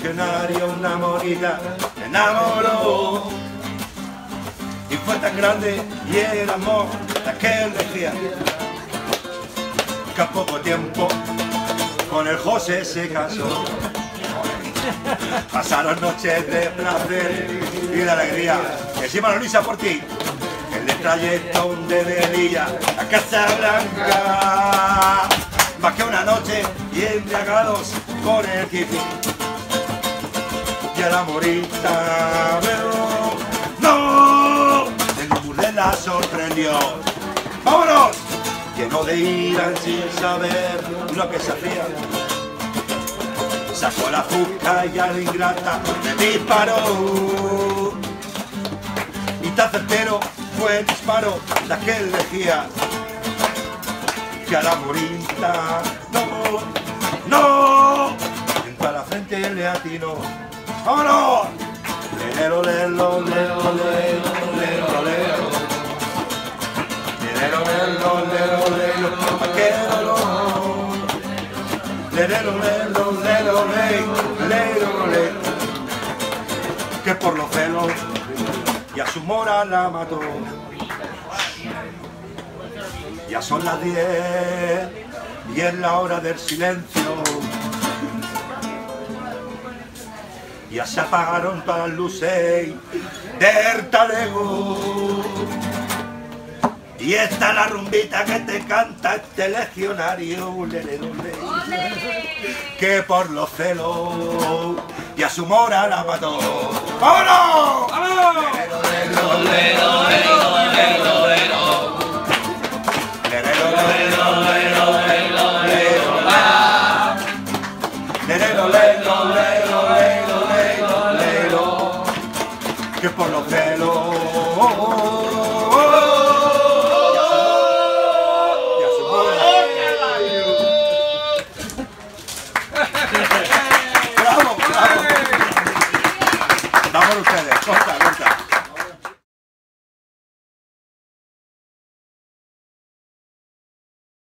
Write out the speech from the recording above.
legionario una morita me enamoró. Y fue tan grande y el amor de aquel legía que a poco tiempo con el José se casó. Pasaron noches de placer y de alegría. Y encima Luisa por ti, el trayecto de Velilla a Casablanca. Más que una noche y embriagados con el kifi. Y a la morita veo, ¡no! El burdel la sorprendió. ¡Vámonos! Lleno de ira sin saber lo que se hacía. Sacó la fusca y a la ingrata le disparó. Y tan certero fue el disparo de aquel legía que a la morita, no, junto a la frente le atinó. ¡Vámonos! Lero, lero, lero, lero, lero, lero. Lero, lero, lero, lero, aquel dolor. Lero, lero, lero, lero, lero. Que por los celos y a su mora la mató. Ya son las 10 y es la hora del silencio. Ya se apagaron todas las luces del talego. Y esta es la rumbita que te canta este legionario, que por los celos y a su mora la mató. ¡Vámonos! ¡Vámonos! Que por los celos ya se ¡Bravo! ¡Bravo! Vamos ustedes, corta.